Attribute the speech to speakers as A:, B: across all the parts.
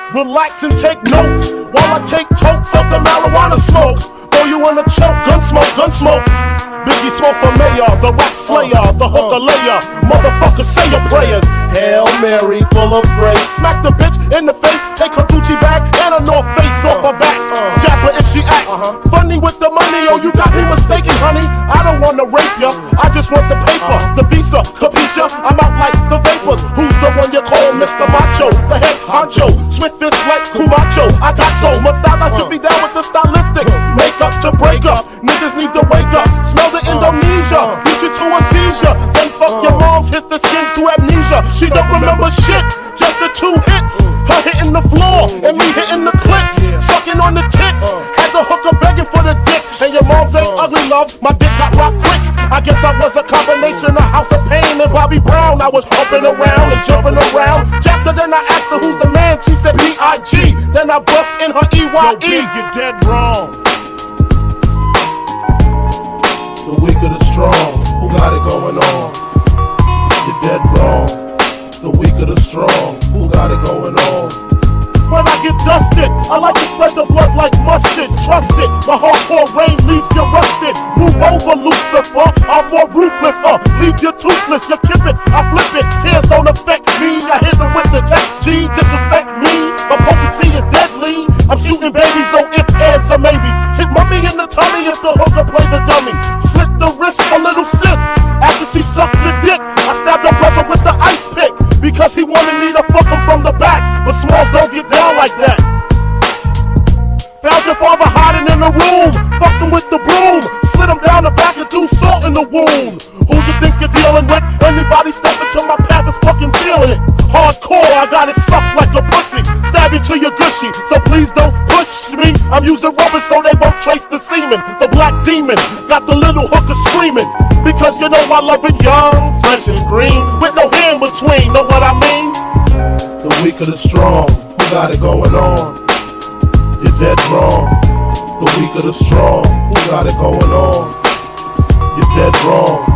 A: Relax and take notes while I take totes of the marijuana smoke. Throw you in a choke, gun smoke. Biggie smokes for mayor, the rap slayer, the hooker layer. Motherfucker, say your prayers. Hail Mary, full of grace. Smack the bitch in the face, take her Gucci bag and a North Face off her back. Jab her if she act funny with the money. Oh, you got me mistaken, honey. I don't wanna rape ya, I just want the paper, the visa, capisha. I'm out like the vapors. Who's the one you call Mr. Macho? The head honcho, swift fist like Kumacho. I got so much style, I should be down with the stylistic. Make up to break up, niggas need to wake up. Smell the Indonesia, lead you to a seizure. Then fuck your moms, hit the skins to amnesia. She don't remember shit, just the 2 hits. Her hitting the floor, and me hitting the clits. Sucking on the tits, had the hooker begging for the dick. And your moms ain't ugly, love, my dick got rocked quick. I guess I was a combination of House of Pain and Bobby Brown. I was humping around and jumping around. Jacked her, then I asked her who's the man. She said B.I.G. Then I bust in her E.Y.E.
B: Yo, B, you're dead wrong.
C: The weak or the strong, who got it going on? You're dead wrong. The weak or the strong, who got it going on?
A: When I get dusted, I like to spread the blood like mustard. Trust it, my hardcore rain leaves you rusted. Move over, Lucifer, I'm more ruthless. Leave you toothless, you kip it, I flip it. Tears don't affect me, I hit them with the tech G. Disrespect me, my potency is deadly. I'm shooting babies, no ifs, ands, or maybes. Hit mummy in the tummy if the hooker plays a dummy. Slit the wrist for little sis, after she sucked the dick. I stabbed her brother with the ice pick, because he wanted me to fuck him from the back. But Smalls don't get down like that. Found your father hiding in the room, fucked him with the broom, slid him down the back and threw salt in the wound. Who you think you're dealing with? Anybody step into my path is fucking feeling it. Hardcore, I got it sucked like a pussy. Stab you to your gushy, so please don't push me. I'm using rubber so they won't trace the semen. The black demon got the little hooker screaming, because you know I love it young, fresh and green, with no hair in between, know what I mean?
C: The weak or the strong, who got it going on? You're dead wrong. The weak or the strong, who got it going on? You're dead wrong.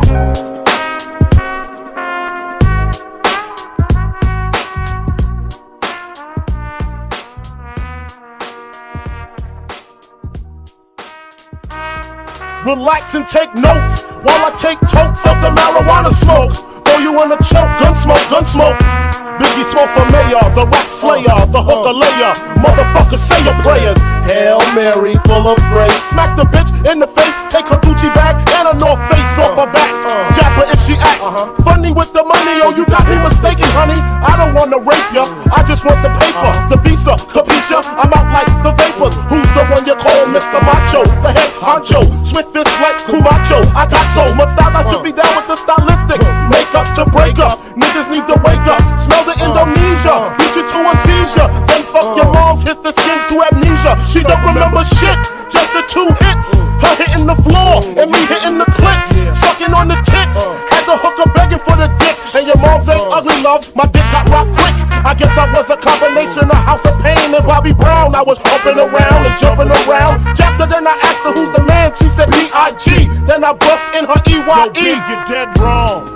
A: Relax and take notes while I take totes of the marijuana smoke. Throw you in a choke, gun smoke. Biggie smokes for mayor, the rap slayer, the hooker layer. Motherfucker, say your prayers. Hail Mary, full of grace. Smack the bitch in the face, take her Gucci bag and a North Face off her back. Jab her if she act funny with the money. Oh, you got me mistaken, honey. I don't wanna rape ya, I just want the paper, the visa, capisha. I'm out like the vapors. Who's the one you call Mr. Macho? The head honcho, swift fist like Kumacho. I got so much style, I should be down with the stylistic. Make up to break up, niggas need to wake up. Smell the Indonesia, lead you to a seizure. Then fuck your moms, hit the skins to amnesia. She don't remember shit, just the 2 hits. Her hitting the floor, and me hitting the clits. Sucking on the tits, had the hooker begging for the dick. And your moms ain't ugly, love, my dick got rocked quick. I guess I was a combination of House of Pain and Bobby Brown. I was humping around and jumping around. Jacked her, then I asked her who's the man. She said B.I.G. Then I bust in her E.Y.E.
B: Yo, B, you're dead wrong.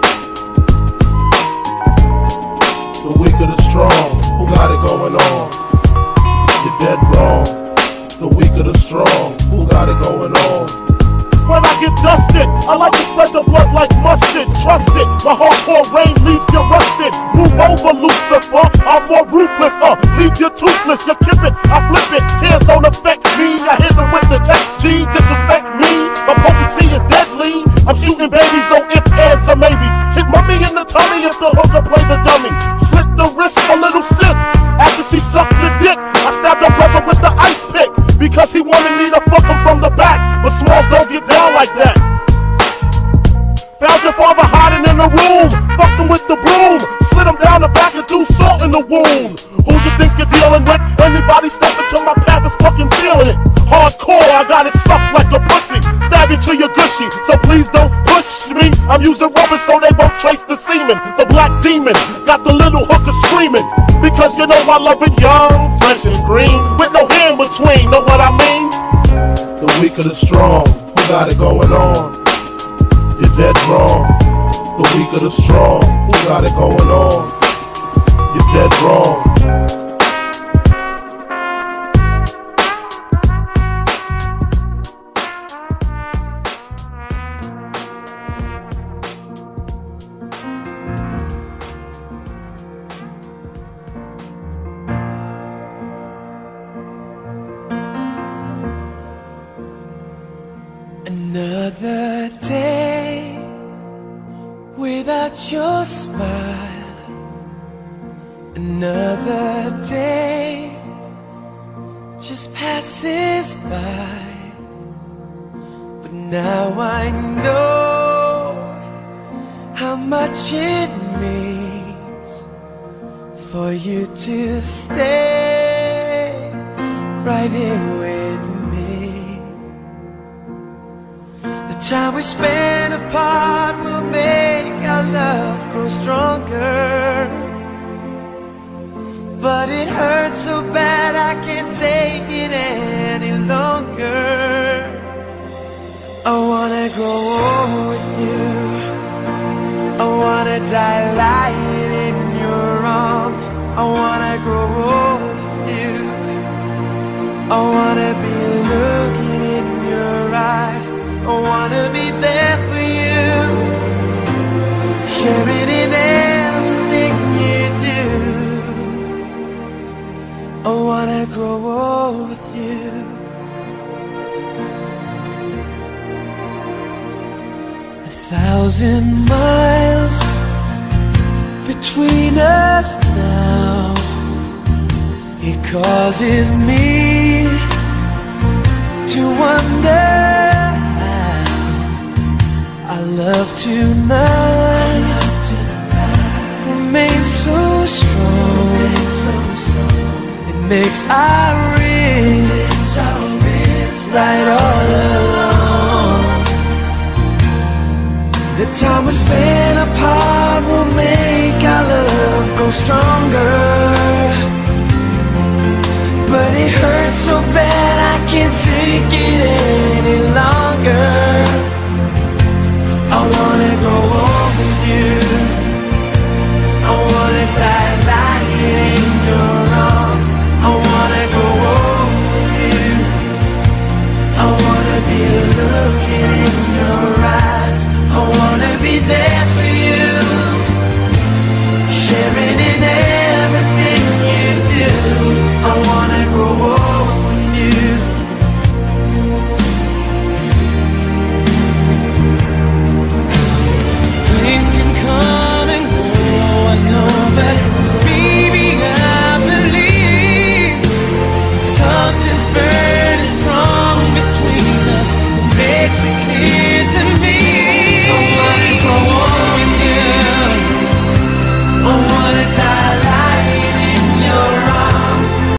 C: The weak or the strong, who got it going on? You're dead wrong. The weak or the strong, who got it going on?
A: When I get dusted, I like to spread the blood like mustard. Trust it, my hardcore rain leaves you rusted. Move over, Lucifer, I'm more ruthless. Leave you toothless, you kip it, I flip it. Tears don't affect me, I hit them with the tech G. Disrespect me, my potency is deadly. I'm shooting babies, no ifs, ands, or maybes. Hit mummy in the tummy if the hooker plays a dummy. Slit the wrist for little sis, after she sucked the dick. I stabbed her brother with the ice pick, because he wanted me to fuck him from the back. But Smalls don't get down like that. Found your father hiding in the room, fucked him with the broom, slid him down the back and threw salt in the wound. Who you think you're dealing with? Anybody step into my path is fucking feeling it. Hardcore, I got it sucked like a pussy. Stab you to your gushy, so please don't push me. I'm using rubber so they won't trace the semen. The black demon got the little hooker screaming, because you know I love it young, fresh and green, with no hair in between, know what I mean?
C: The weak or the strong, who got it going on? You're dead wrong. The weak or the strong, who got it going on? You're dead wrong.
D: your smile. Another day just passes by, but now I know how much it means for you to stay right here with me. The time we spend apart will make our love grow stronger, but it hurts so bad I can't take it any longer. I wanna grow old with you, I wanna die lying in your arms. I wanna grow old with you, I wanna be looking in your eyes. I wanna be there for you, sharing in everything you do. I wanna grow old with you. A 1,000 miles between us now, it causes me to wonder how our love tonight remains so strong. It makes our wrists right all along. The time we spend apart will make our love grow stronger, but it hurts so bad I can't take it any